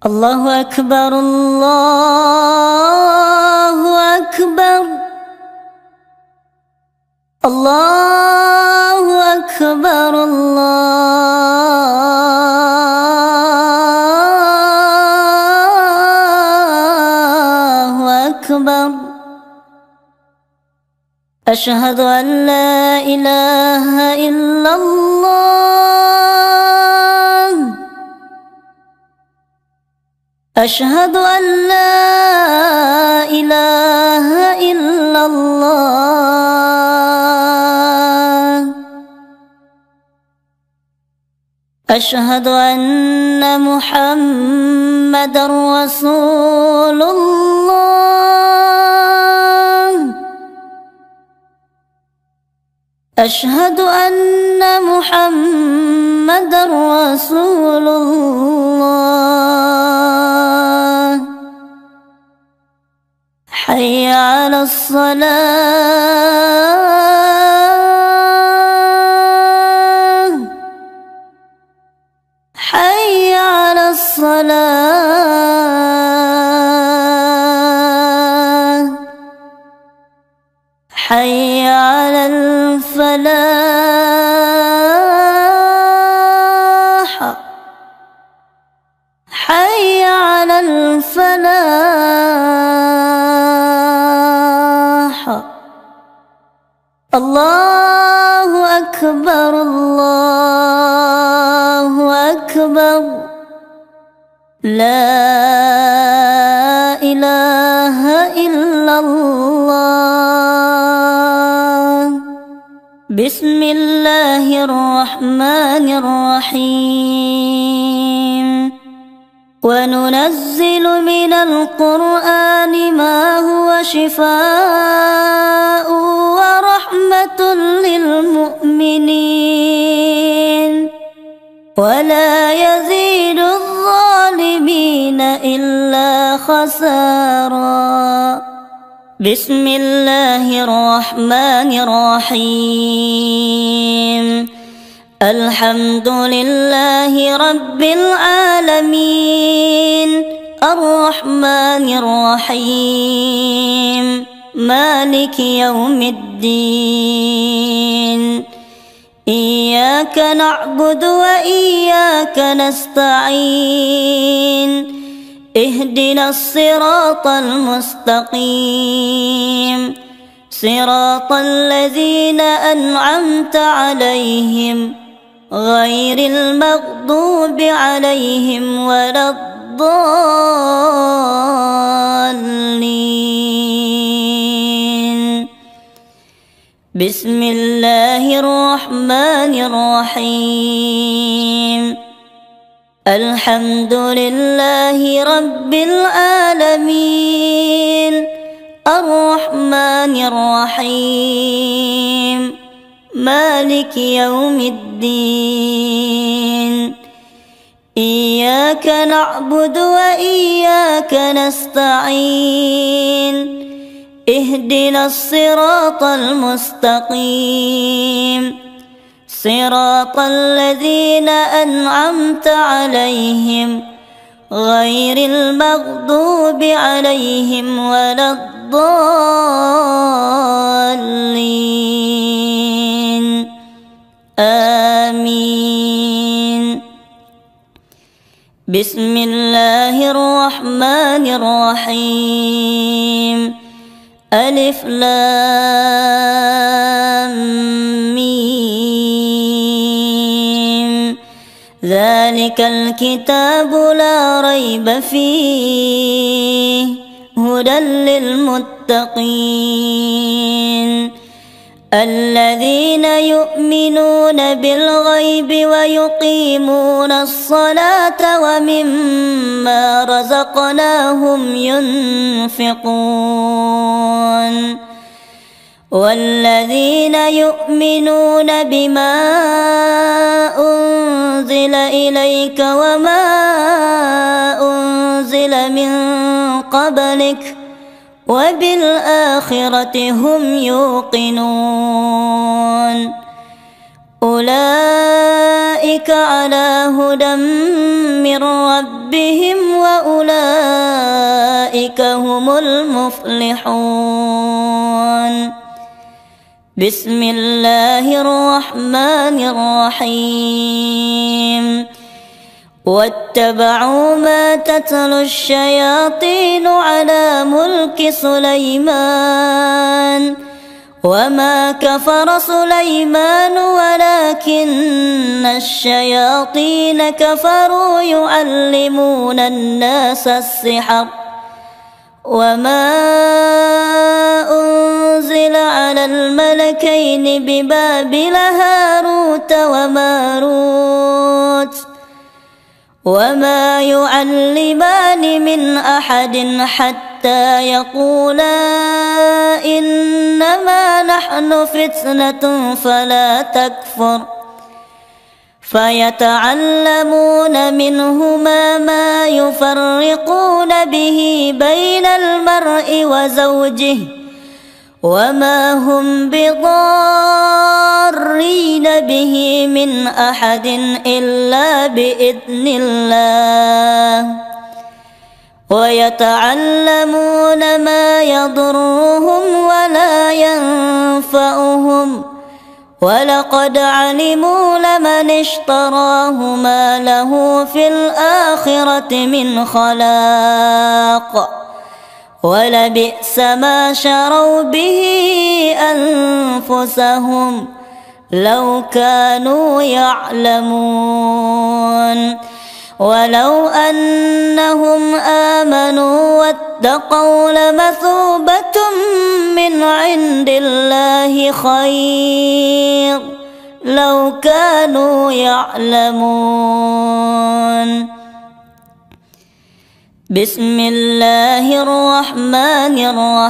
الله أكبر الله أكبر الله أكبر الله أكبر أشهد أن لا إله إلا الله أشهد أن لا إله إلا الله أشهد أن محمدًا رسول الله أشهد أن محمدًا رسول الله حي على الصلاة حي على الصلاة حي على الفلاح حي على الفلاح الله أكبر الله أكبر لا إله إلا الله بسم الله الرحمن الرحيم وننزل من القرآن ما هو شفاء ورحمة للمؤمنين ولا يزيد الظالمين إلا خسارا بسم الله الرحمن الرحيم الحمد لله رب العالمين الرحمن الرحيم مالك يوم الدين إياك نعبد وإياك نستعين اهدنا الصراط المستقيم صراط الذين أنعمت عليهم غير المغضوب عليهم ولا الضالين بسم الله الرحمن الرحيم الحمد لله رب العالمين الرحمن الرحيم مالك يوم الدين إياك نعبد وإياك نستعين اهدنا الصراط المستقيم صراط الذين أنعمت عليهم غير المغضوب عليهم ولا الضالين آمين بسم الله الرحمن الرحيم ألف لام ميم ذلك الكتاب لا ريب فيه هدى للمتقين الذين يؤمنون بالغيب ويقيمون الصلاة ومما رزقناهم ينفقون والذين يؤمنون بما أنزل إليك وما أنزل من قبلك وبالآخرة هم يوقنون أولئك على هدى من ربهم وأولئك هم المفلحون. بسم الله الرحمن الرحيم. واتبعوا ما تتلو الشياطين على ملك سليمان وما كفر سليمان ولكن الشياطين كفروا يعلمون الناس السحر وما أنزل على الملكين ببابل هاروت وماروت وما يعلمان من أحد حتى يقولا إنما نحن فتنة فلا تكفر فيتعلمون منهما ما يفرقون به بين المرء وزوجه وما هم بضارين به من أحد إلا بإذن الله ويتعلمون ما يضرهم ولا ينفعهم ولقد علموا لمن اشتراه ما له في الآخرة من خلاق ولبئس ما شروا به أنفسهم لو كانوا يعلمون. ولو أنهم آمنوا واتقوا لمثوبة من عند الله خير لو كانوا يعلمون. بسم الله الرحمن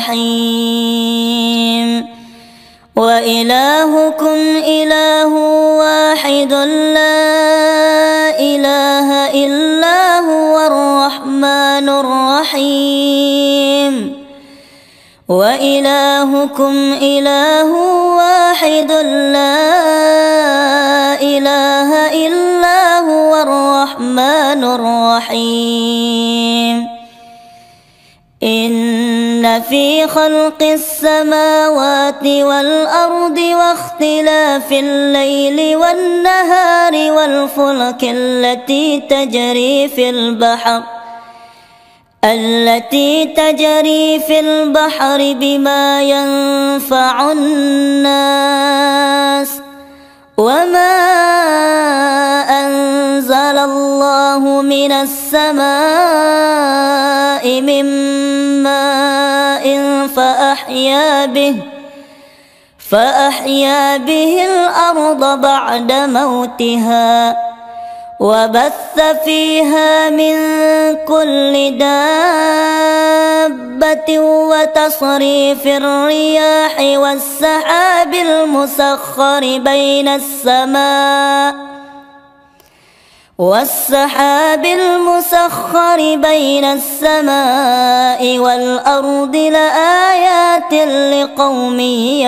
الرحيم. وإلهكم إله واحد لا إله إلا هو الرحمن الرحيم. وإلهكم إله واحد لا إله إلا هو الرحمن الرحيم. إن في خلق السماوات والأرض واختلاف الليل والنهار والفلك التي تجري في البحر بما ينفع الناس وما أنزل الله من السماء من ماء فأحيا به الأرض بعد موتها وبث فيها من كل دابة وتصريف الرياح والسحاب المسخر بين السماء والأرض لآيات لقوم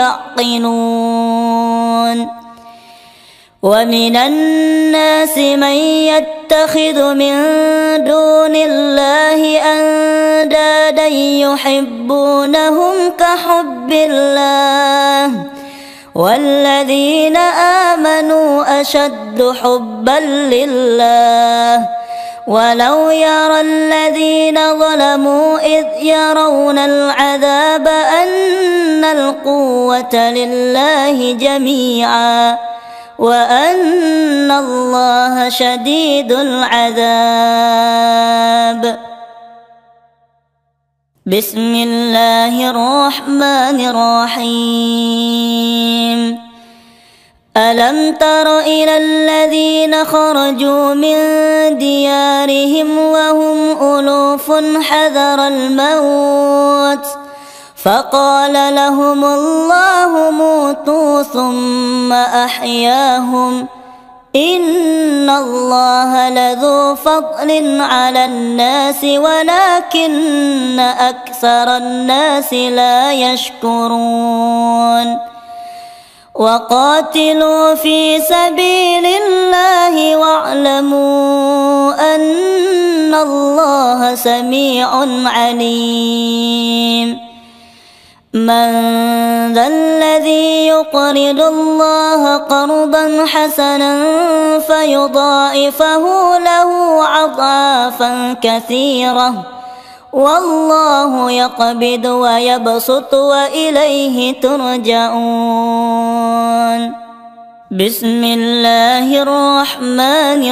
يعقلون. ومن الناس من يتخذ من دون الله أندادا يحبونهم كحب الله والذين آمنوا أشد حبا لله. ولو يرى الذين ظلموا إذ يرون العذاب أن القوة لله جميعا وأن الله شديد العذاب. بسم الله الرحمن الرحيم. ألم تر إلى الذين خرجوا من ديارهم وهم ألوف حذر الموت فقال لهم الله موتوا ثم أحياهم إن الله لذو فضل على الناس ولكن أكثر الناس لا يشكرون. وقاتلوا في سبيل الله واعلموا أن الله سميع عليم. من ذا الذي يقرض الله قرضا حسنا فيضاعفه له أضعافا كثيرة والله يقبض ويبسط وإليه ترجعون. بسم الله الرحمن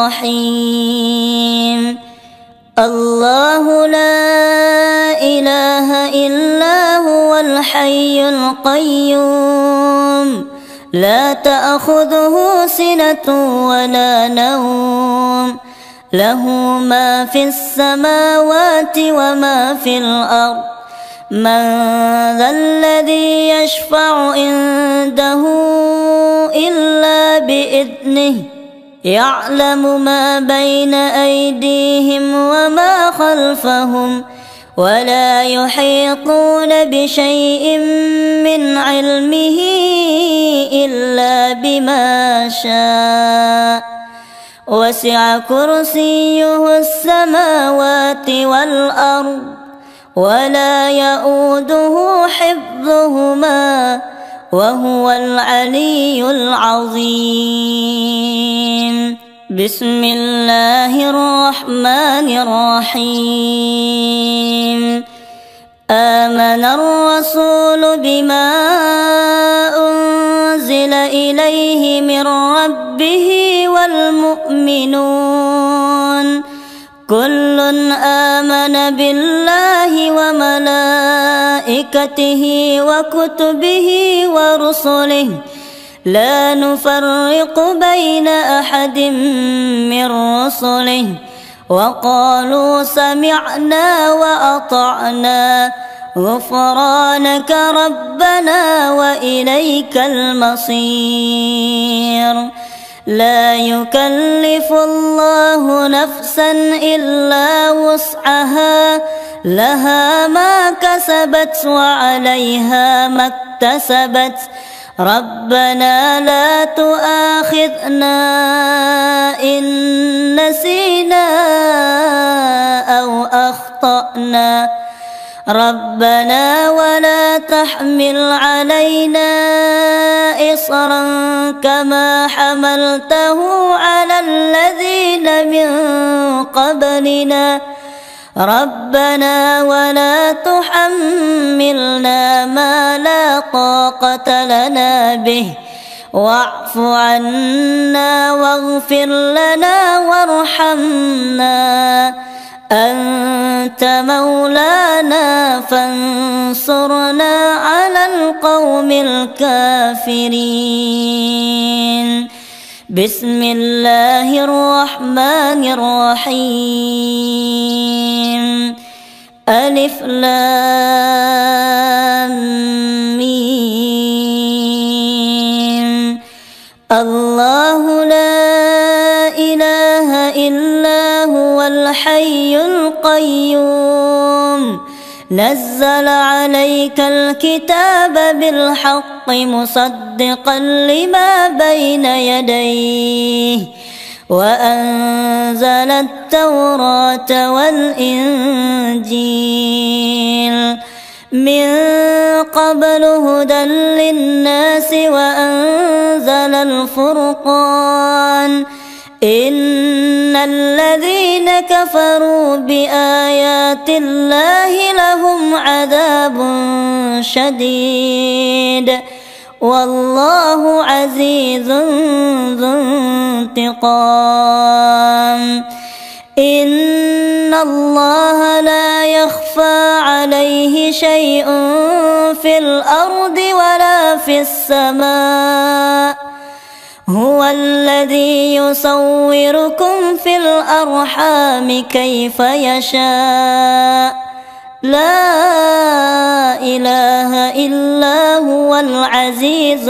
الرحيم. الله لا إله إلا هو الحي القيوم لا تأخذه سنة ولا نوم له ما في السماوات وما في الأرض. من ذا الذي يشفع عنده إلا بإذنه يعلم ما بين أيديهم وما خلفهم ولا يحيطون بشيء من علمه إلا بما شاء. وسع كرسيه السماوات والأرض ولا يؤوده حفظهما وهو العلي العظيم. بسم الله الرحمن الرحيم. آمن الرسول بما أنزل إليه من ربه والمؤمنون كل آمن بالله وملائكته وكتبه ورسله لا نفرق بين أحد من رسله وقالوا سمعنا وأطعنا غفرانك ربنا وإليك المصير. لا يكلف الله نفسا إلا وسعها لها ما كسبت وعليها ما اكتسبت ربنا لا تؤاخذنا إن نسينا أو أخطأنا ربنا ولا تحمل علينا إصرا كما حملته على الذين من قبلنا ربنا ولا تحملنا ما لا طاقة لنا به واعف عنا واغفر لنا وارحمنا أنت مولانا فانصرنا على القوم الكافرين. بسم الله الرحمن الرحيم. ألف لام ميم. الله لا إله إلا هو الحي القيوم نزل عليك الكتاب بالحق مصدقا لما بين يديه وأنزل التوراة والإنجيل من قبل هدى للناس وأنزل الفرقان إن الذين كفروا بآيات الله لهم عذاب شديد والله عزيز ذو انتقام. إن الله لا يخفى عليه شيء في الأرض ولا في السماء هو الذي يصوركم في الأرحام كيف يشاء لا إله إلا هو العزيز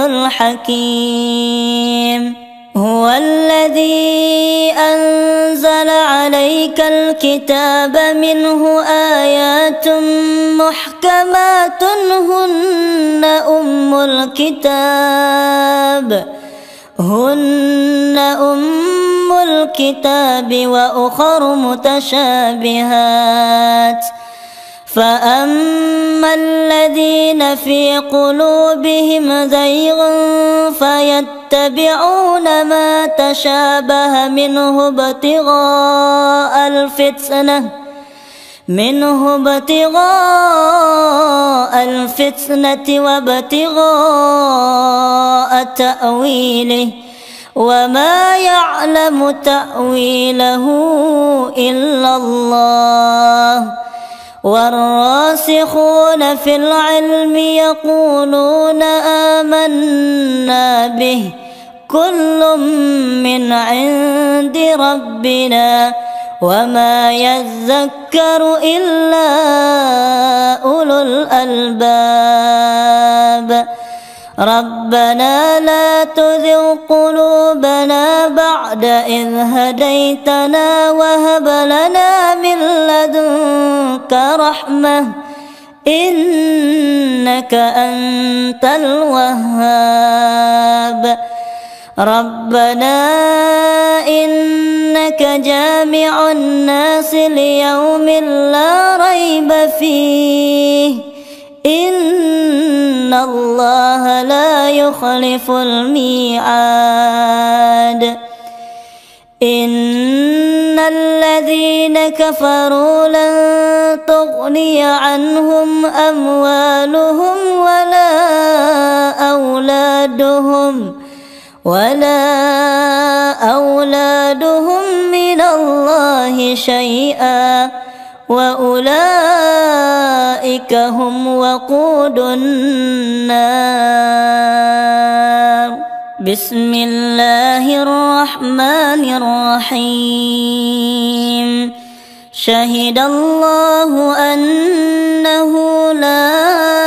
الحكيم. هو الذي أنزل عليك ذلك الكتاب منه آيات محكمات هن أم الكتاب وأخر متشابهات فأما الذين في قلوبهم زيغ فيتبعون ما تشابه منه ابتغاء الفتنة وابتغاء تأويله وما يعلم تأويله إلا الله والراسخون في العلم يقولون آمنا به كل من عند ربنا وما يذكر إلا أولو الألباب ربنا لا تزغ قلوبنا بعد إذ هديتنا وهب لنا من لدنك رحمة إنك أنت الوهاب ربنا إنك جامع الناس ليوم لا ريب فيه إن الله لا يخلف الميعاد إن الذين كفروا لن تغني عنهم أموالهم ولا أولادهم من الله شيئا وأولئك هم وقود النار بسم الله الرحمن الرحيم شهد الله أنه لا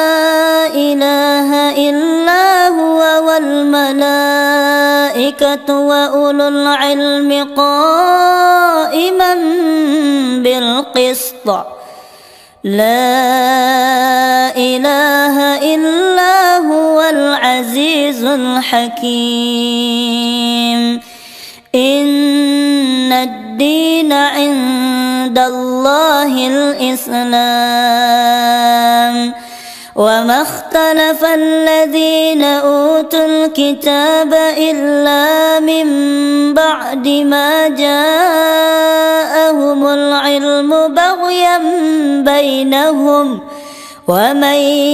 إله إلا هو والملائكة وأولو العلم قائما بالقسط لا إله إلا هو العزيز الحكيم إن الدين عند الله الإسلام وما اختلف الذين أوتوا الكتاب إلا من بعد ما جاءهم العلم بغيا بينهم ومن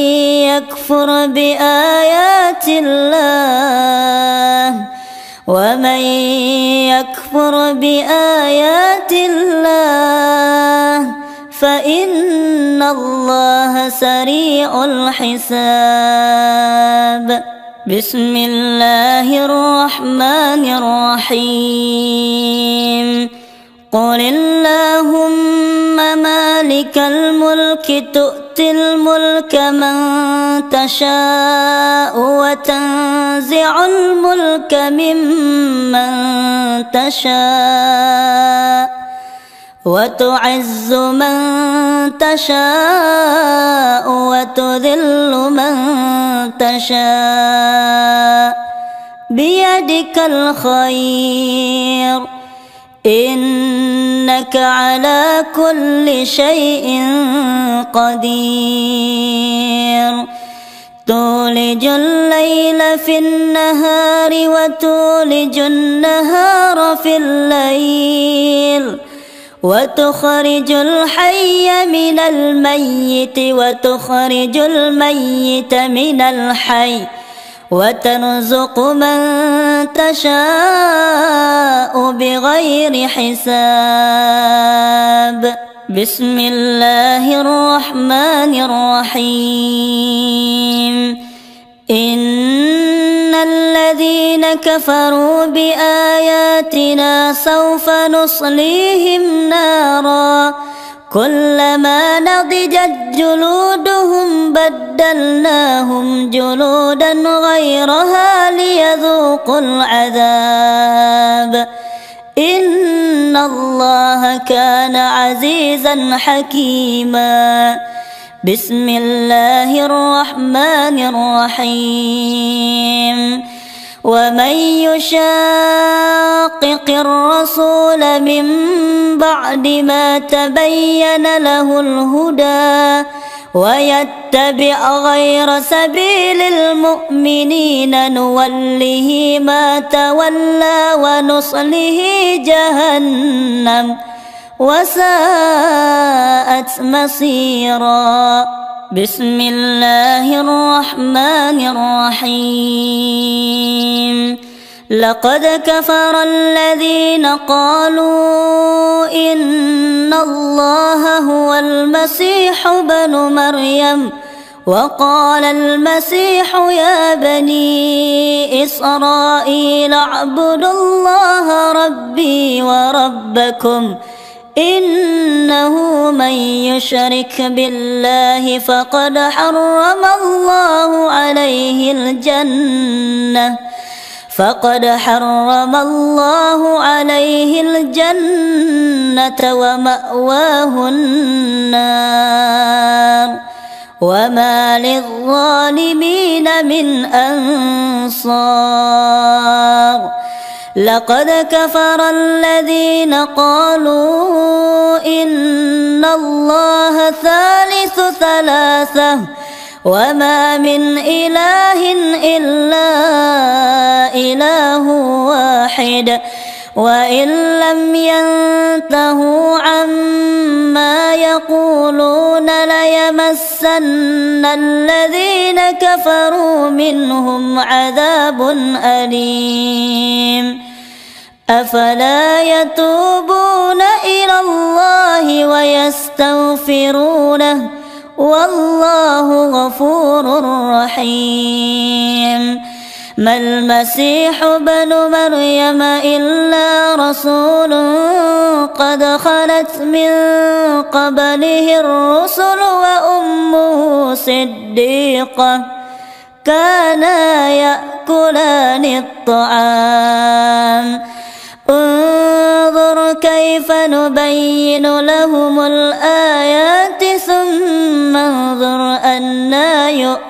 يكفر بآيات الله فإن الله سريع الحساب بسم الله الرحمن الرحيم قل اللهم مالك الملك تؤتي الملك من تشاء وتنزع الملك ممن تشاء وتعز من تشاء وتذل من تشاء بيدك الخير إنك على كل شيء قدير تولج الليل في النهار وتولج النهار في الليل وتخرج الحي من الميت وتخرج الميت من الحي وترزق من تشاء بغير حساب بسم الله الرحمن الرحيم إن الذين كفروا بآياتنا سوف نصليهم نارا كلما نضجت جلودهم بدلناهم جلودا غيرها ليذوقوا العذاب إن إن الله كان عزيزا حكيما. بسم الله الرحمن الرحيم. ومن يشاقق الرسول من بعد ما تبين له الهدى ويتبع غير سبيل المؤمنين نوله ما تولى ونصله جهنم وساءت مصيرا. بسم الله الرحمن الرحيم. لقد كفر الذين قالوا إن الله هو المسيح ابن مريم وقال المسيح يا بني إسرائيل اعبدوا الله ربي وربكم إنه من يشرك بالله فقد حرم الله عليه الجنة ومأواه النار وما للظالمين من أنصار. لقد كفر الذين قالوا إن الله ثالث ثلاثة وما من إله إلا إله واحد وإن لم ينتهوا عما يقولون ليمسن الذين كفروا منهم عذاب أليم. أفلا يتوبون إلى الله ويستغفرونه والله غفور رحيم. ما المسيح ابن مريم إلا رسول قد خلت من قبله الرسل وأمه صديقة كانا يأكلان الطعام انظر كيف نبين لهم الآيات ثم انظر أنى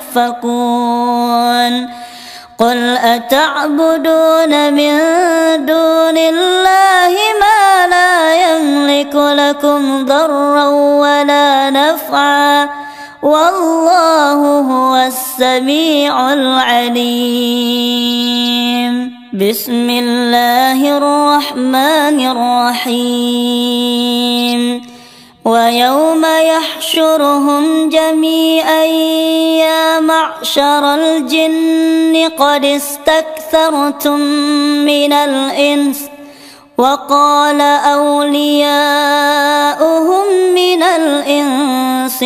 يؤفكون. قل أتعبدون من دون الله ما لا يملك لكم ضرا ولا نفعا والله هو السميع العليم. بسم الله الرحمن الرحيم. ويوم يحشرهم جميعا يا معشر الجن قد استكثرتم من الإنس وقال أولياؤهم من الإنس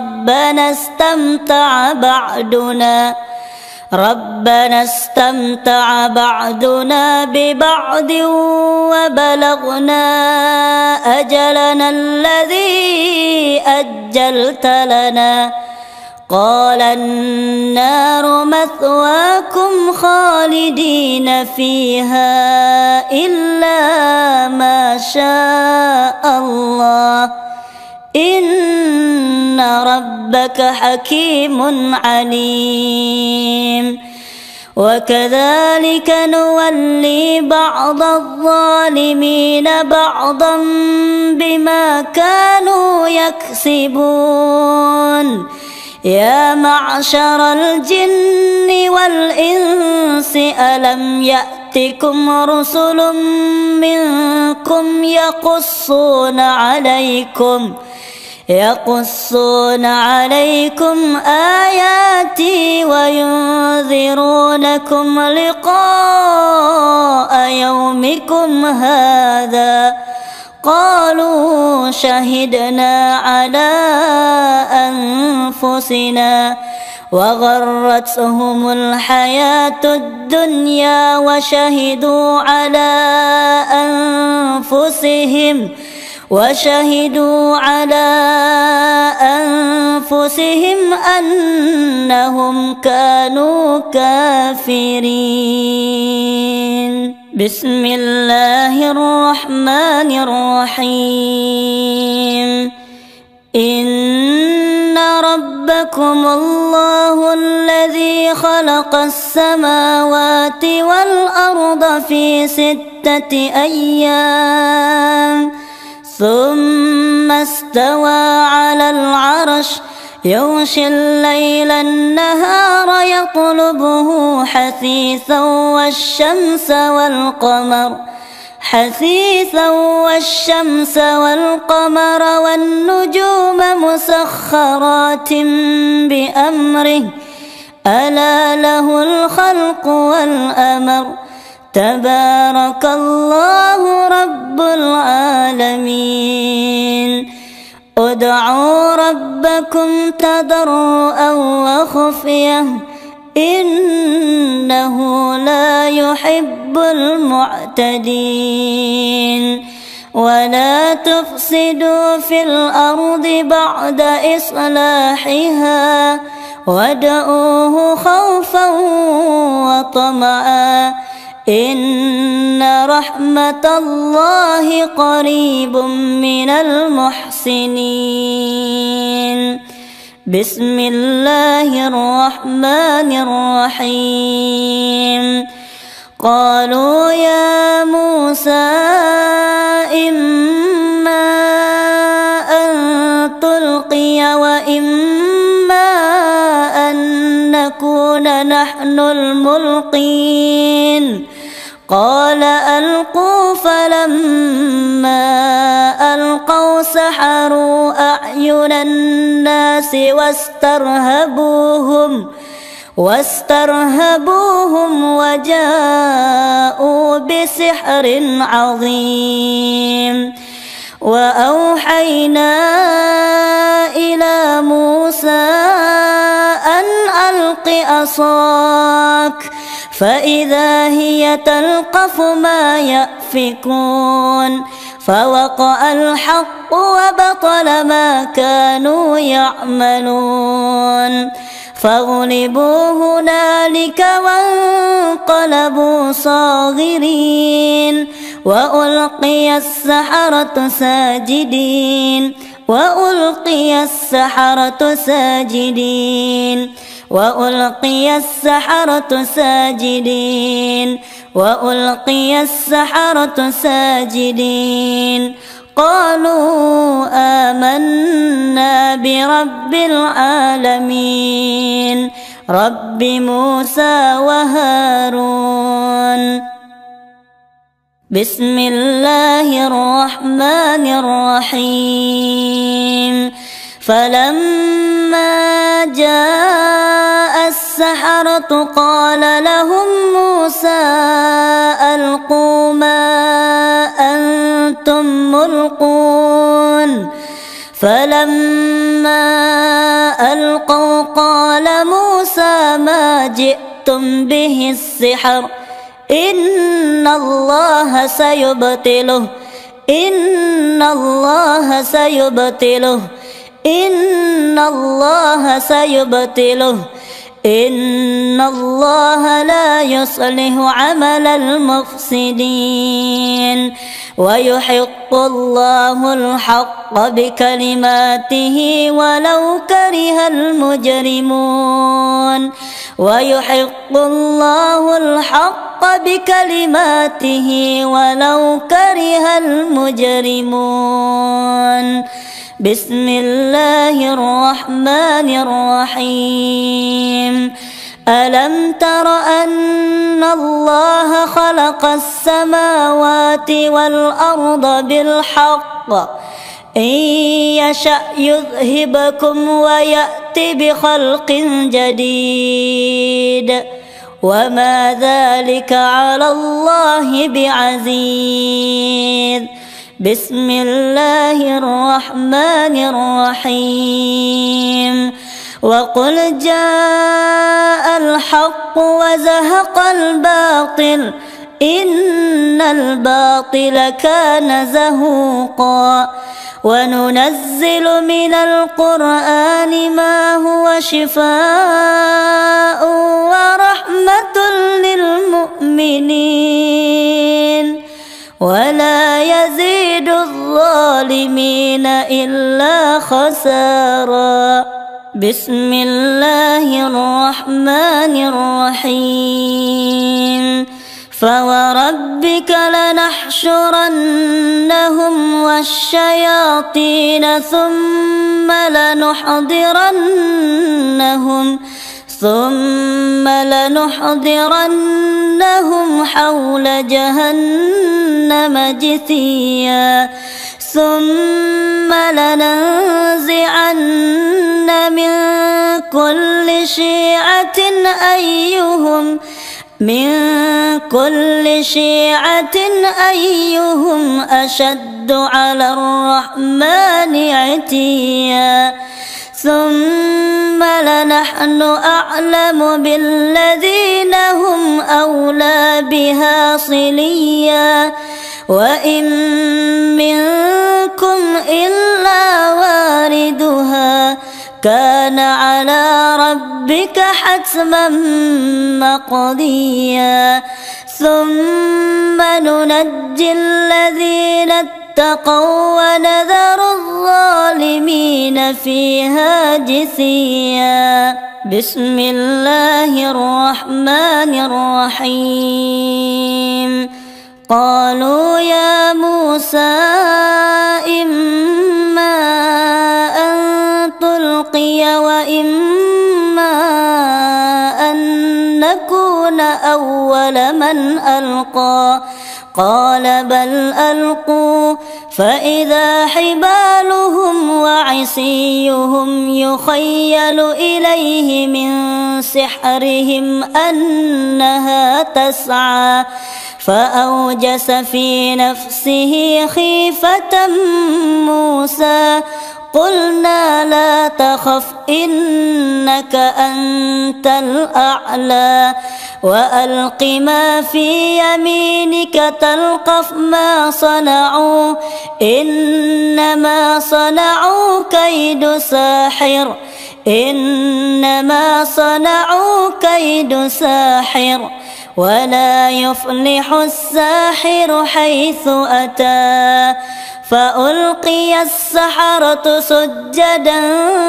ربنا استمتع بعضنا ببعض وبلغنا أجلنا الذي أجلت لنا قال النار مثواكم خالدين فيها إلا ما شاء الله إن ربك حكيم عليم. وكذلك نولي بعض الظالمين بعضا بما كانوا يكسبون. يا معشر الجن والإنس ألم يأتكم رسل منكم يقصون عليكم آياتي وينذرونكم لقاء يومكم هذا قالوا شهدنا على أنفسنا وغرتهم الحياة الدنيا وشهدوا على أنفسهم أنهم كانوا كافرين. بسم الله الرحمن الرحيم إن ربكم الله الذي خلق السماوات والأرض في 6 أيام ثم استوى على العرش يغشي الليل النهار يطلبه حثيثا والشمس والقمر والنجوم مسخرات بأمره ألا له الخلق والأمر تبارك الله رب العالمين ادعوا ربكم تضرعا وخفية إنه لا يحب المعتدين ولا تفسدوا في الأرض بعد إصلاحها وادعوه خوفا وطمعا إن رحمة الله قريب من المحسنين بسم الله الرحمن الرحيم قالوا يا موسى إما أن تلقي وإما أن نكون نحن الملقين قال ألقوا فلما ألقوا سحروا أعين الناس واسترهبوهم وجاءوا بسحر عظيم وأوحينا إلى موسى أن ألق عصاك فإذا هي تلقف ما يأفكون فوقع الحق وبطل ما كانوا يعملون فغلبوا هنالك وانقلبوا صاغرين وألقي السحرة ساجدين وألقي السحرة ساجدين قالوا آمنا برب العالمين رب موسى وهارون بسم الله الرحمن الرحيم فلما جاء السحرة قال لهم موسى ألقوا ما أنتم ملقون فلما ألقوا قال موسى ما جئتم به السحر إن الله سيبطله إن الله لا يصلح عمل المفسدين ويحق الله الحق بكلماته ولو كره المجرمون بسم الله الرحمن الرحيم ألم تر أن الله خلق السماوات والأرض بالحق إن يشأ يذهبكم ويأتي بخلق جديد وما ذلك على الله بعزيز بسم الله الرحمن الرحيم وقل جاء الحق وزهق الباطل إن الباطل كان زهوقا وننزل من القرآن ما هو شفاء ورحمة للمؤمنين ولا يزيد الظالمين إلا خسارا. بسم الله الرحمن الرحيم. فوربك لنحشرنهم والشياطين ثم لنحضرنهم حول جهنم جثيا ثم لننزعن من كل شيعة أيهم أشد على الرحمن عتيا ثم لنحن أعلم بالذين هم أولى بها صليا وإن منكم إلا واردها كان على ربك حتما مقضيا. ثم ننجي الذين اتقوا ونذر الظالمين فيها جثيا. بسم الله الرحمن الرحيم. قالوا يا موسى إما أن تلقي وإما أن نكون أول من ألقى قال بل ألقوا فإذا حبالهم وعصيهم يخيل إليه من سحرهم أنها تسعى فأوجس في نفسه خيفة موسى قلنا لا تخف إنك أنت الأعلى وألق ما في يمينك تلقف ما صنعوا إنما صنعوا كيد ساحر ولا يفلح الساحر حيث أتى. فألقي السحرة سجدا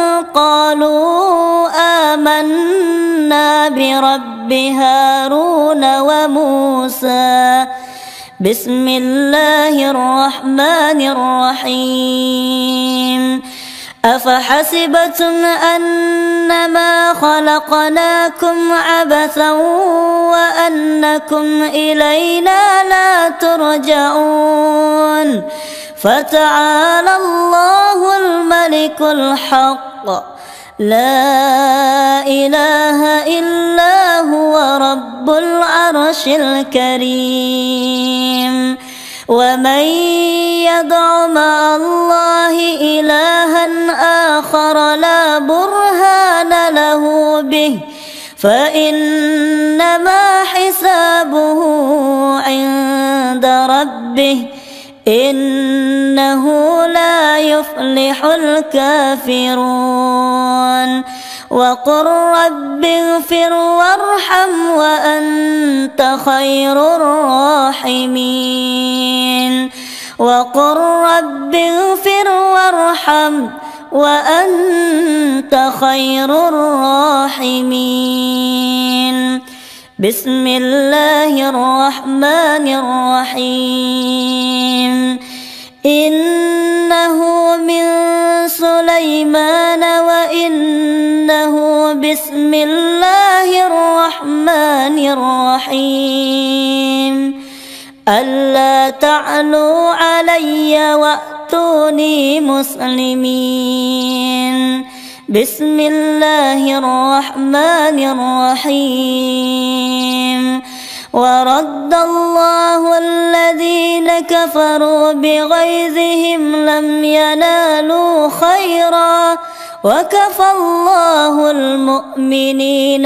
قالوا آمنا برب هارون وموسى. بسم الله الرحمن الرحيم. أفحسبتم أنما خلقناكم عبثا وأنكم إلينا لا ترجعون فتعالى الله الملك الحق لا إله إلا هو رب العرش الكريم. ومن يدع مع الله إلها آخر لا برهان له به فإنما حسابه عند ربه إنه لا يفلح الكافرون. وقل رب اغفر وارحم وأنت خير الراحمين. وقل رب اغفر وارحم وأنت خير الراحمين. بسم الله الرحمن الرحيم. إنه من سليمان وإنه بسم الله الرحمن الرحيم. ألا تعلوا علي وأتوني مسلمين. بسم الله الرحمن الرحيم. ورد الله الذين كفروا بغيظهم لم ينالوا خيرا وكفى الله المؤمنين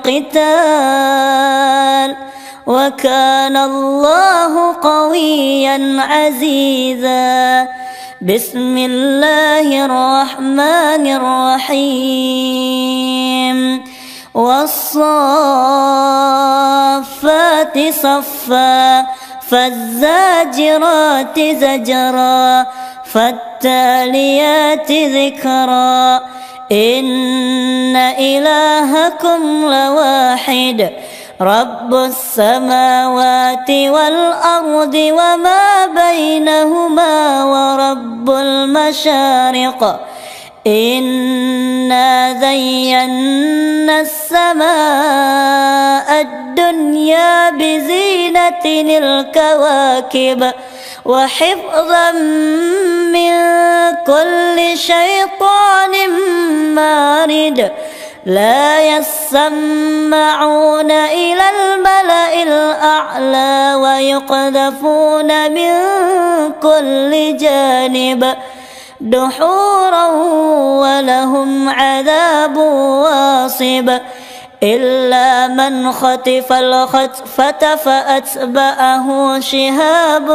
القتال وكان الله قويا عزيزا. بسم الله الرحمن الرحيم والصافات صفا فالزاجرات زجرا فالتاليات ذكرا إن إلهكم لواحد رب السماوات والأرض وما بينهما ورب المشارق إنا زينا السماء الدنيا بزينة الكواكب وحفظا من كل شيطان مارد لا يسمعون إلى الملأ الأعلى ويقذفون من كل جانب دحورا ولهم عذاب واصب إلا من خطف الخطفة فأتبعه شهاب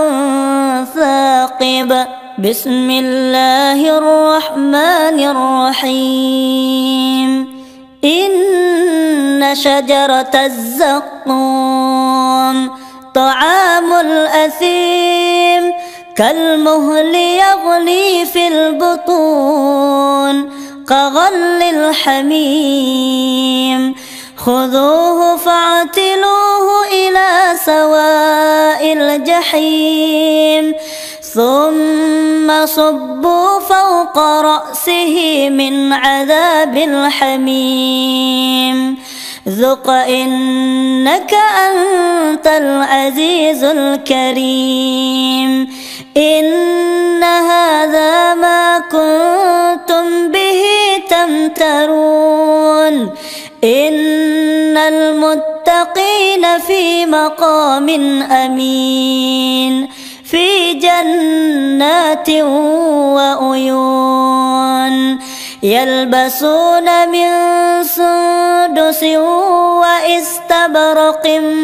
ثاقب بسم الله الرحمن الرحيم إن شجرة الزقوم طعام الأثيم كالمهل يغلي في البطون كغل الحميم خذوه فاعتلوه إلى سواء الجحيم ثم صبوا فوق رأسه من عذاب الحميم ذق إنك أنت العزيز الكريم إن هذا ما كنتم به تمترون إن المتقين في مقام أمين في جنات وعيون يلبسون من سندس واستبرق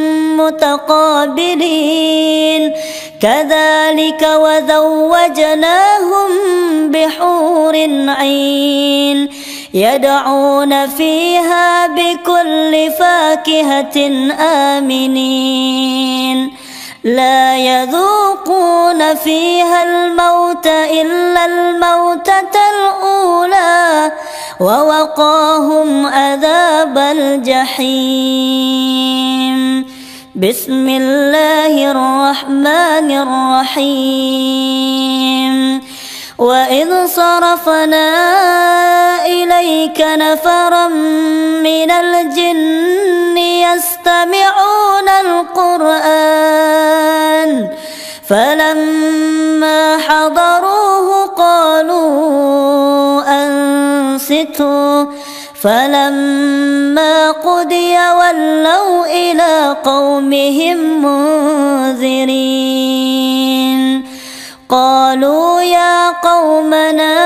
متقابلين كذلك وزوجناهم بحور عين يدعون فيها بكل فاكهة آمنين لا يذوقون فيها الموت إلا الموتة الأولى ووقاهم عذاب الجحيم بسم الله الرحمن الرحيم وإذ صرفنا إليك نفرا من الجن يستمعون القرآن فلما حضروه قالوا أنصتوا فلما قضي ولوا إلى قومهم منذرين قالوا يا قومنا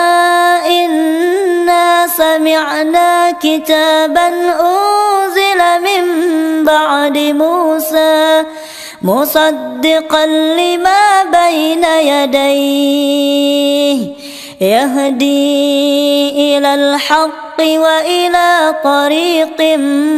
إنا سمعنا كتابا أنزل من بعد موسى مصدقا لما بين يديه يهدي إلى الحق وإلى طريق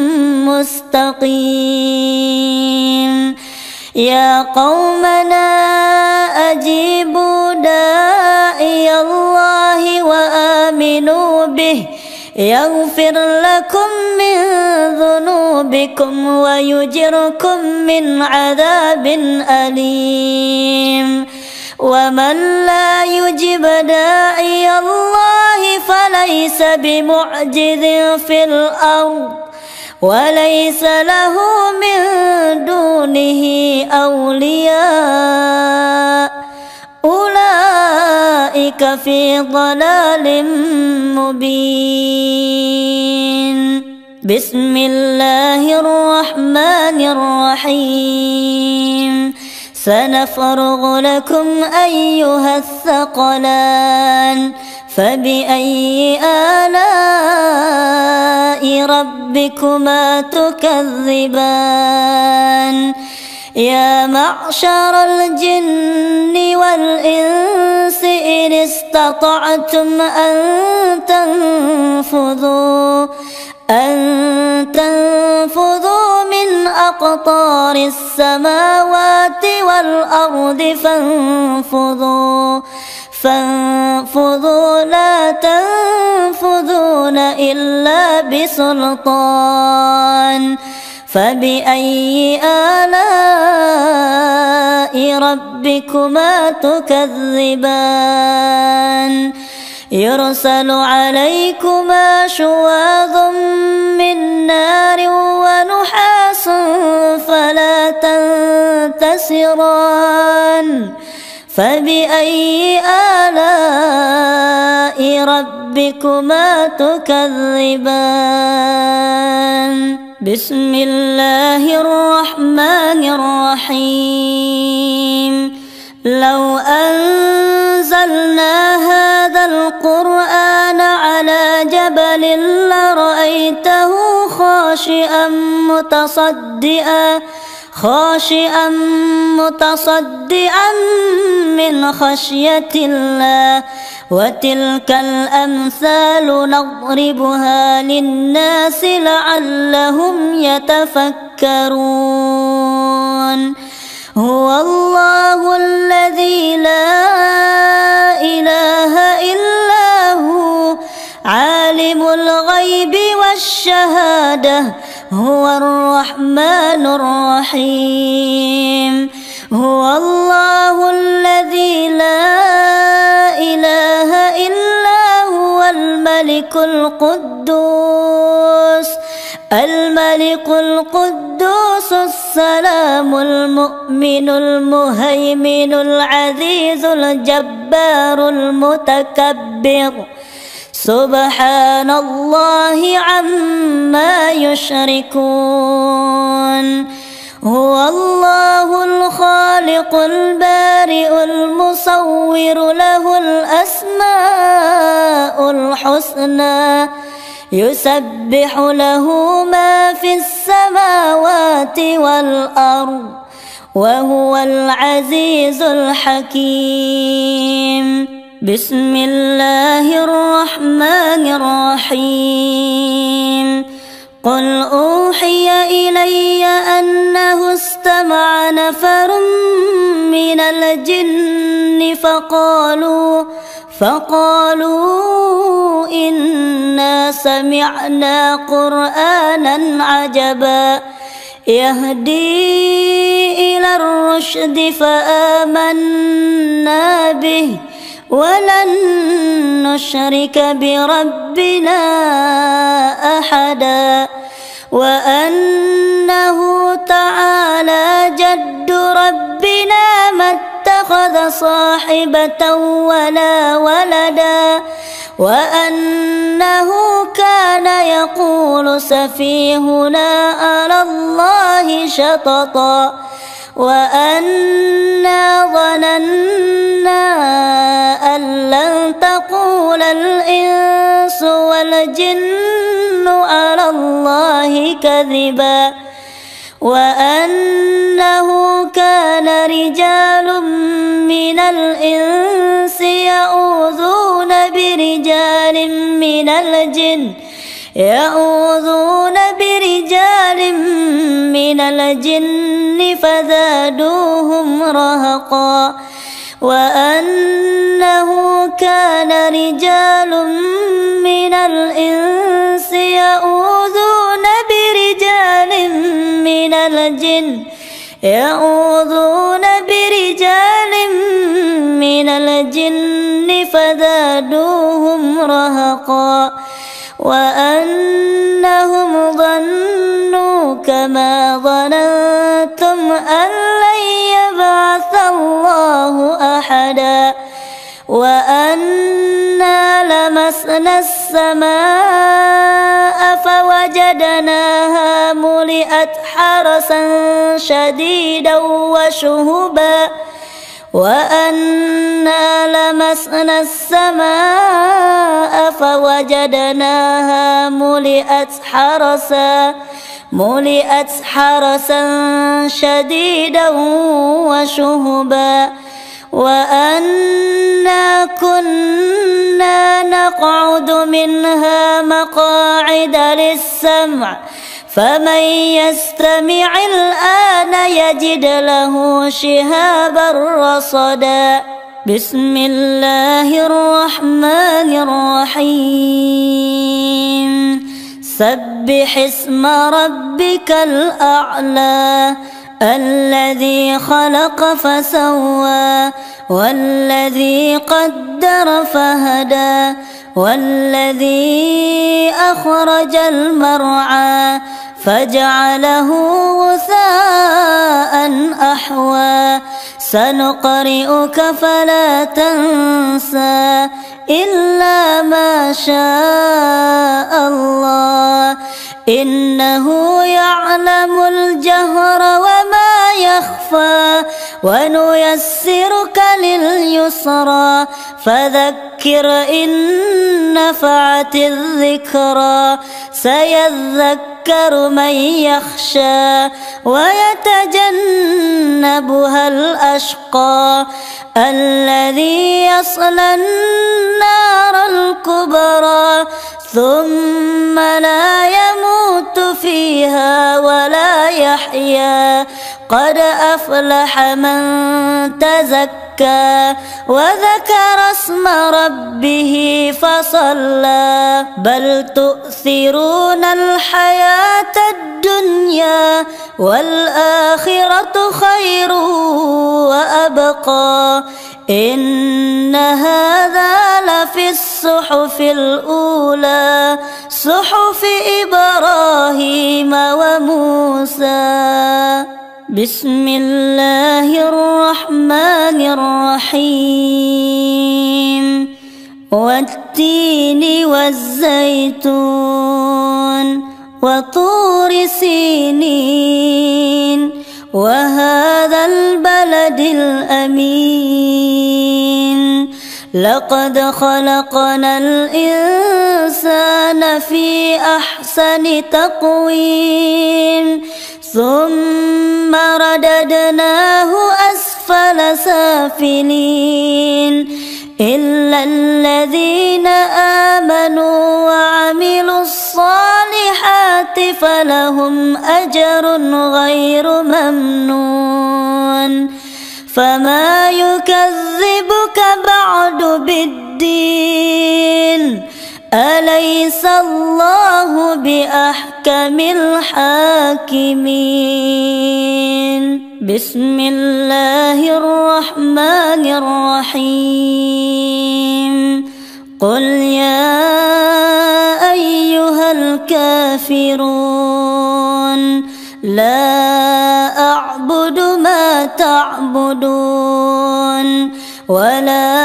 مستقيم يا قومنا أجيبوا داعي الله وآمنوا به يغفر لكم من ذنوبكم ويجركم من عذاب أليم ومن لا يجب داعي الله فليس بمعجز في الأرض وليس له من دونه أولياء أولئك في ضلال مبين بسم الله الرحمن الرحيم سنفرغ لكم أيها الثقلان فبأي آلاء ربكما تكذبان يا معشر الجن والإنس إن استطعتم أن تنفذوا من أقطار السماوات والأرض فانفذوا لا تنفذون إلا بسلطان فبأي آلاء ربكما تكذبان يرسل عليكما شواظ من نار ونحاس فلا تنتصران فبأي آلاء ربكما تكذبان بسم الله الرحمن الرحيم لو أنزلنا هذا القرآن على جبل لرأيته خاشعا متصدعا من خشية الله وتلك الأمثال نضربها للناس لعلهم يتفكرون هو الله الذي لا إله إلا هو عالم الغيب والشهادة هو الرحمن الرحيم هو الله الذي لا إله إلا هو الملك القدوس السلام المؤمن المهيمن العزيز الجبار المتكبر سبحان الله عما يشركون هو الله الخالق البارئ المصور له الأسماء الحسنى يسبح له ما في السماوات والأرض وهو العزيز الحكيم بسم الله الرحمن الرحيم قل أوحي إلي أنه استمع نفر من الجن فقالوا إنا سمعنا قرآنا عجبا يهدي إلى الرشد فآمنا به ولن نشرك بربنا أحدا وأنه تعالى جد ربنا ما اتخذ صاحبة ولا ولدا وأنه كان يقول سفيهنا على الله شططا وأنا ظننا أن لن تقول الإنس والجن على الله كذبا وأنه كان رجال من الإنس يعوذون برجال من الجن فزادوهم رهقا وأنه كان رجال من الإنس يعوذون برجال من الجن فزادوهم رهقا وأنهم ظنوا كما ظننتم أن لن يبعث الله أحدا وأنا لمسنا السماء فوجدناها ملئت حرسا شديدا وشهبا وأنا لمسنا السماء فوجدناها ملئت حرسا شديدا وشهبا وأنا كنا منها مقاعد للسمع فمن يستمع الآن يجد له شهابا رصدا. بسم الله الرحمن الرحيم. سبح اسم ربك الأعلى الذي خلق فسوى والذي قدر فهدى والذي أخرج المرعى فجعله غثاء أحوى. سنقرئك فلا تنسى إلا ما شاء الله إنه يعلم الجهر وما يخفى ونيسرك لليسرى فذكر إن نفعت الذكرى سيذكر من يخشى ويتجنبها الأشقى الذي يصلى النار الكبرى ثم لا يموت فيها ولا يحيا. قد أفلح من تزكى وذكر اسم ربه فصلى. بل تؤثرون الحياة الدنيا والآخرة خير وأبقى إن هذا لفي الصحف الأولى صحف إبراهيم وموسى. بسم الله الرحمن الرحيم. والتين والزيتون وطور سينين وهذا البلد الأمين. لقد خلقنا الإنسان في أحسن تقويم ثم رددناه أسفل سافلين إلا الذين آمنوا وعملوا الصالحات فلهم أجر غير ممنون. فما يكذبك بعد بالدين أليس الله بأحكم الحاكمين. بسم الله الرحمن الرحيم. قل يا أيها الكافرون لا أعبد ما تعبدون ولا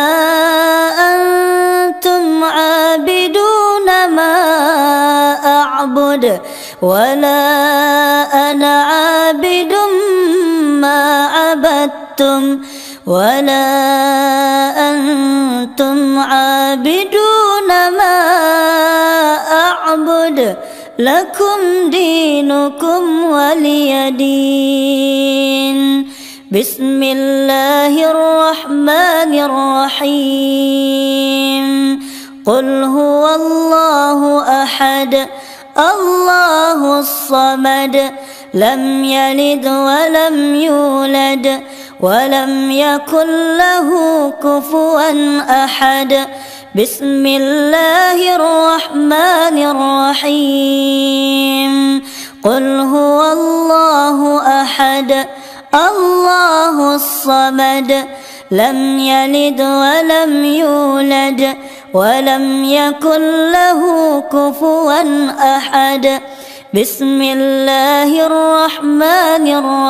أنتم عابدون ما أعبد ولا أنا عابد ما عبدتم ولا أنتم عابدون ما أعبد لكم دينكم ولي دين. بسم الله الرحمن الرحيم. قل هو الله أحد الله الصمد لم يلد ولم يولد ولم يكن له كفوا أحد. بسم الله الرحمن الرحيم. قل هو الله أحد الله الصمد لم يلد ولم يولد ولم يكن له كفوا أحد. بسم الله الرحمن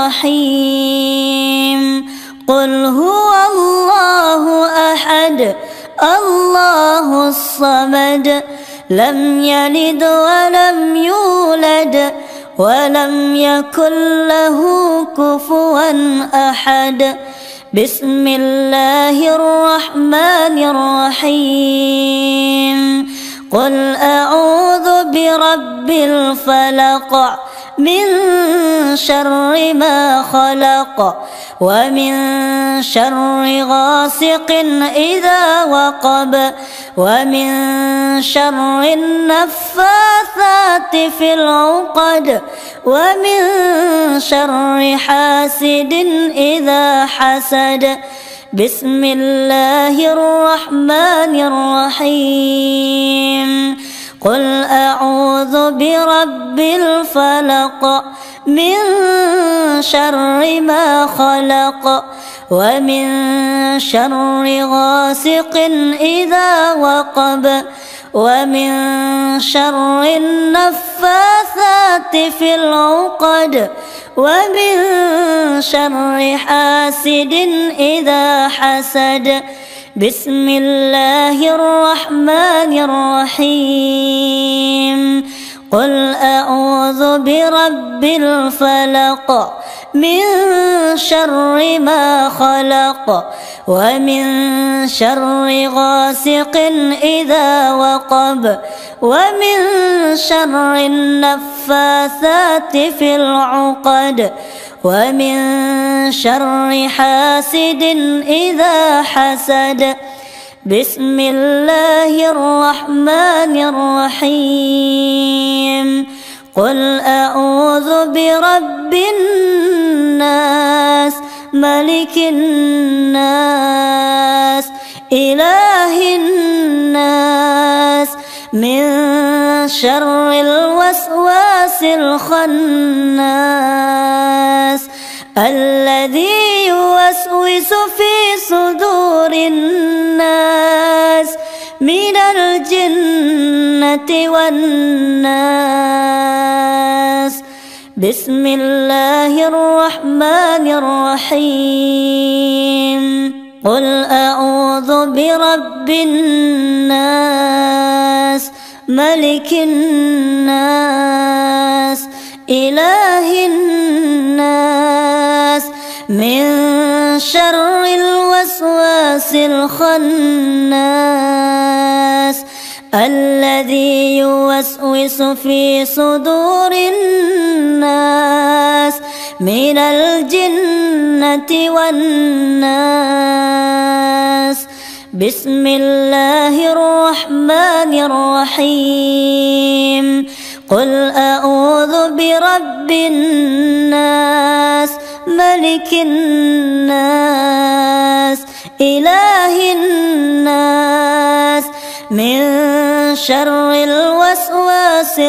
الرحيم. قل هو الله أحد الله الصمد لم يلد ولم يولد ولم يكن له كفوا أحد. بسم الله الرحمن الرحيم. قل أعوذ برب الفلق من شر ما خلق ومن شر غاسق إذا وقب ومن شر النفاثات في العقد ومن شر حاسد إذا حسد. بسم الله الرحمن الرحيم. قل أعوذ برب الفلق من شر ما خلق ومن شر غاسق إذا وقب ومن شر النفاثات في العقد ومن شر حاسد إذا حسد. بسم الله الرحمن الرحيم. قل أعوذ برب الفلق من شر ما خلق ومن شر غاسق إذا وقب ومن شر النفاثات في العقد ومن شر حاسد إذا حسد. بسم الله الرحمن الرحيم. قل أعوذ برب الناس ملك الناس إله الناس من شر الوسواس الخناس الذي يوسوس في صدور الناس من الجنة والناس. بسم الله الرحمن الرحيم. قل أعوذ برب الناس ملك الناس إله الناس من شر الوسواس الخناس الذي يوسوس في صدور الناس من الجنة والناس. بسم الله الرحمن الرحيم. قل أعوذ برب الناس ملك الناس إله الناس من شر الوسواس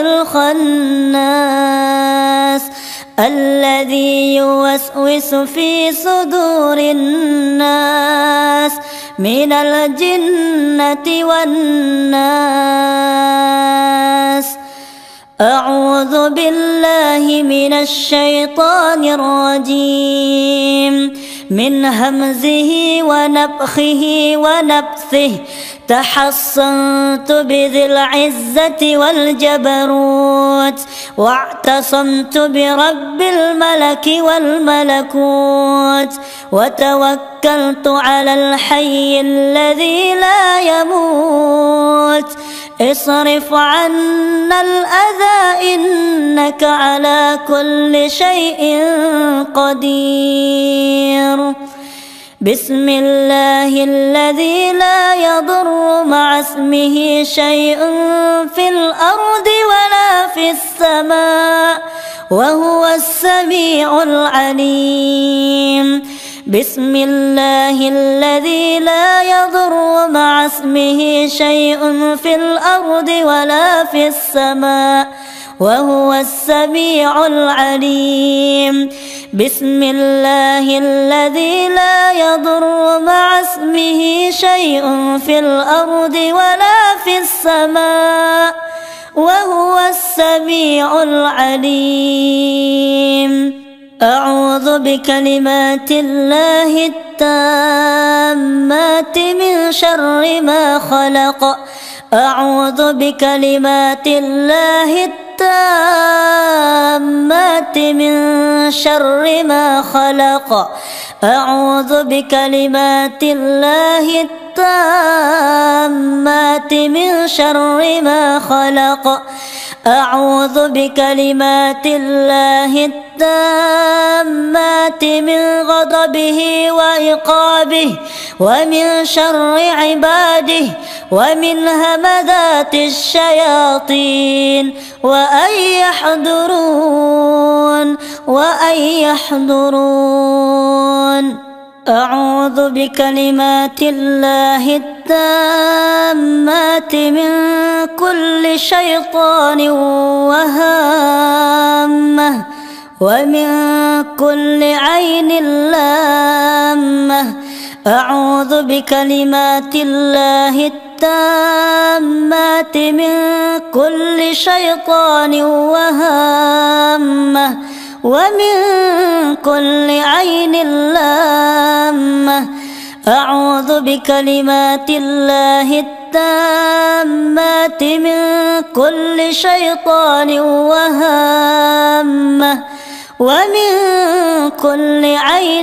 الخناس الذي يوسوس في صدور الناس من الجنة والناس. أعوذ بالله من الشيطان الرجيم من همزه ونفخه ونفثه. تحصنت بذي العزة والجبروت واعتصمت برب الملك والملكوت وتوكلت على الحي الذي لا يموت. اصرف عنا الأذى إنك على كل شيء قدير. بسم الله الذي لا يضر مع اسمه شيء في الأرض ولا في السماء وهو السميع العليم. بسم الله الذي لا يضر مع اسمه شيء في الأرض ولا في السماء وهو السميع العليم. بسم الله الذي لا يضر مع اسمه شيء في الأرض ولا في السماء وهو السميع العليم. أعوذ بكلمات الله التامات من شر ما خلق. أعوذ بكلمات الله التامات من شر ما خلق. أعوذ بكلمات الله التامات من شر ما خلق. أعوذ بكلمات الله التامات التامات من غضبه وعقابه ومن شر عباده ومن همذات الشياطين وأن يحضرون أعوذ بكلمات الله التامات من كل شيطان وهامة ومن كل عين لامة. أعوذ بكلمات الله التامات من كل شيطان وهامة ومن كل عين لامة. أعوذ بكلمات الله التامات من كل شيطان وهامة ومن كل عين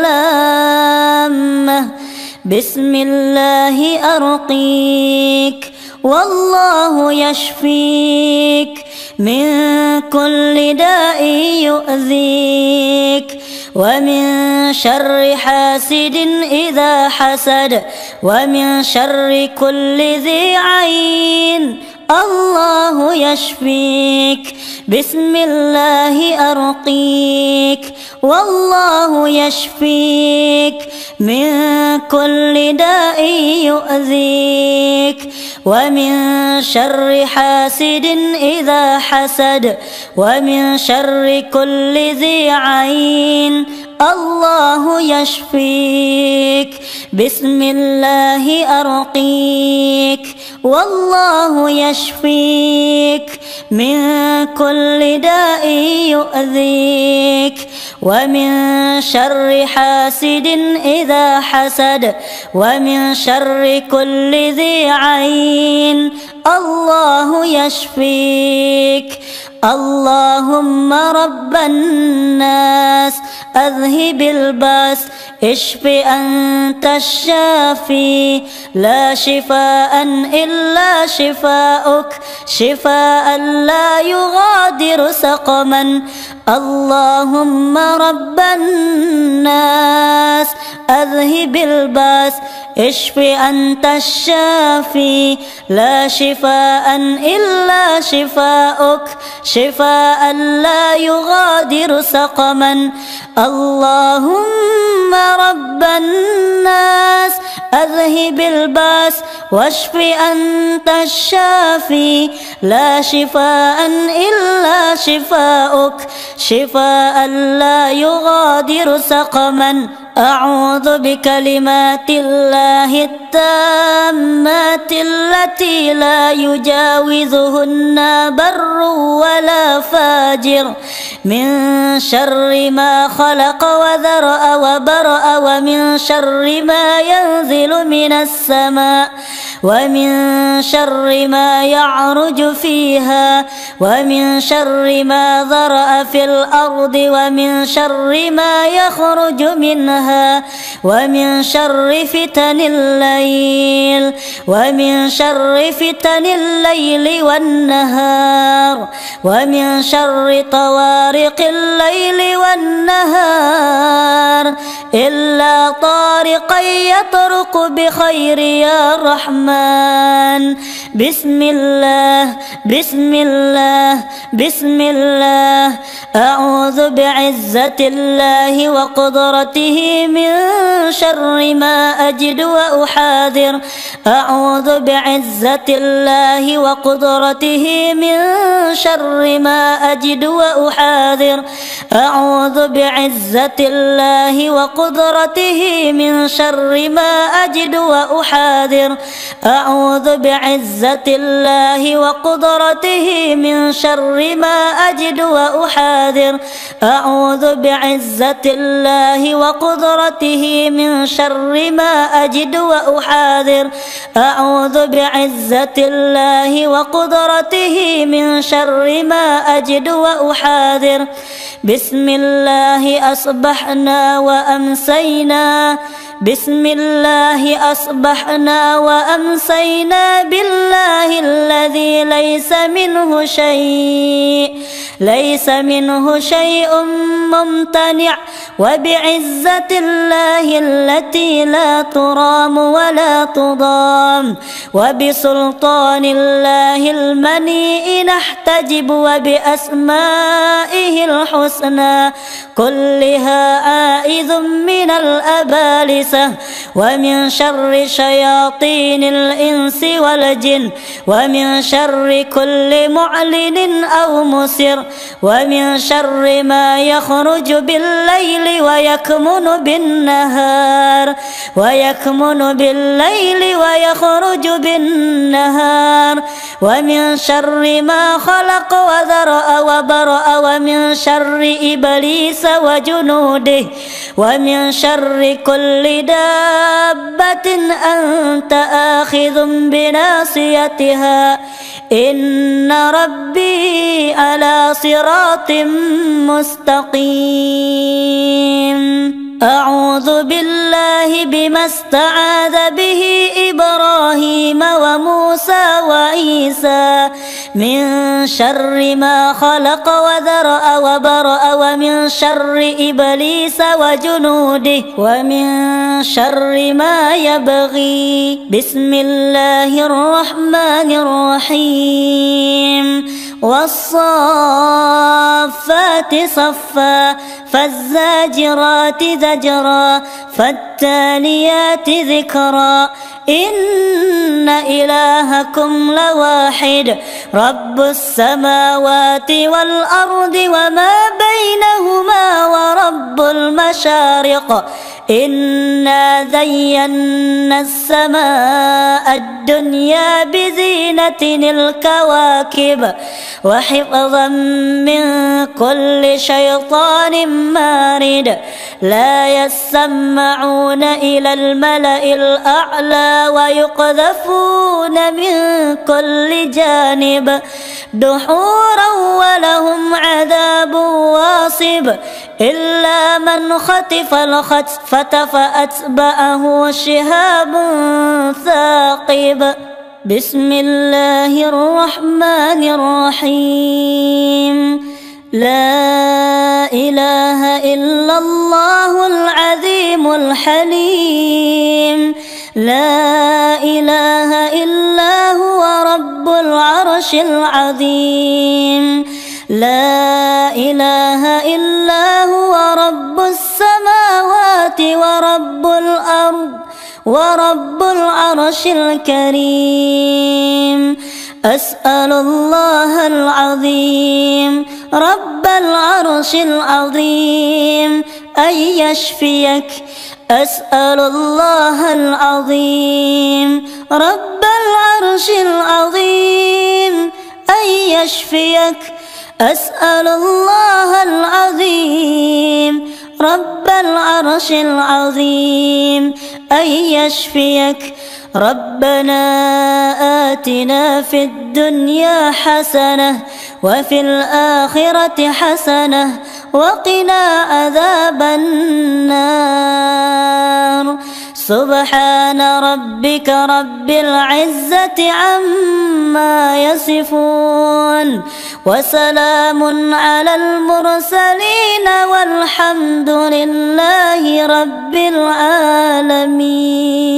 لامة. بسم الله أرقيك والله يشفيك من كل داء يؤذيك ومن شر حاسد إذا حسد ومن شر كل ذي عين. الله يشفيك. بسم الله أرقيك والله يشفيك من كل داء يؤذيك ومن شر حاسد إذا حسد ومن شر كل ذي عين. الله يشفيك. بسم الله أرقيك والله يشفيك من كل داء يؤذيك ومن شر حاسد إذا حسد ومن شر كل ذي عين. الله يشفيك. اللهم رب الناس أذهب الباس اشف أنت الشافي لا شفاء إلا شفاؤك شفاء لا يغادر سقما. اللهم رب الناس أذهب الباس اشف أنت الشافي لا شفاء إلا شفاؤك شفاء لا يغادر سقما. اللهم رب الناس أذهب الباس واشف أنت الشافي لا شفاء إلا شفاؤك شفاء لا يغادر سقما. أعوذ بكلمات الله التامات التي لا يجاوزهن بر ولا فاجر من شر ما خلق وذرأ وبرأ ومن شر ما ينزل من السماء ومن شر ما يعرج فيها ومن شر ما ذرأ في الأرض ومن شر ما يخرج منها ومن شر فتن الليل والنهار ومن شر طوارق الليل والنهار إلا طارقا يطرق بخير يا رحمن. بسم الله بسم الله بسم الله. أعوذ بعزة الله وقدرته من شر ما أجد وأحاذر. أعوذ بعزة الله وقدرته من شر ما أجد وأحاذر. أعوذ بعزة الله وقدرته من شر ما أجد وأحاذر. أعوذ بعزة الله وقدرته من شر ما أجد وأحاذر. أعوذ بعزة الله وقدرته من شر ما أجد وأحاذر. أعوذ بعزة الله وقدرته من شر ما أجد وأحاذر. بسم الله أصبحنا وأمسينا بسم الله أصبحنا وأمسينا بالله الذي ليس منه شيء ممتنع وبعزة الله التي لا ترام ولا تضام وبسلطان الله المنيء نحتجب وبأسمائه الحسنى كلها عائذ من الأبالسة ومن شر شياطين الإنس والجن ومن شر كل معلن أو مسر ومن شر ما يخرج بالليل ويكمن بالليل ويخرج بالنهار ومن شر ما خلق وذرأ وبرأ ومن شر إبليس وجنوده ومن شر كل دابة أنت آخذ بناصيتها إن ربي على صراط مستقيم. أعوذ بالله بما استعاذ به إبراهيم وموسى وعيسى من شر ما خلق وذرأ وبرأ ومن شر إبليس وجنوده ومن شر ما يبغي. بسم الله الرحمن الرحيم. والصافات صفا فالزاجرات زجرا فالتاليات ذكرا إن إلهكم لواحد رب السماوات والأرض وما بينهما ورب المشارق إنا زينا السماء الدنيا بزينة الكواكب وحفظا من كل شيطان مارد لا يسمعون إلى الملأ الأعلى ويقذفون من كل جانب دحورا ولهم عذاب واصب إلا من خطف الخطفة فأتبعه شهاب ثاقب. بسم الله الرحمن الرحيم. لا إله إلا الله العظيم الحليم. لا إله إلا هو رب العرش العظيم. لا إله إلا هو رب السماوات ورب الأرض ورب العرش الكريم. أسأل الله العظيم رب العرش العظيم أن يشفيك. أسأل الله العظيم رب العرش العظيم أن يشفيك. أسأل الله العظيم رب العرش العظيم أن يشفيك. ربنا آتنا في الدنيا حسنة وفي الآخرة حسنة وقنا عذاب النار. سبحان ربك رب العزة عما يصفون وسلام على المرسلين والحمد لله رب العالمين.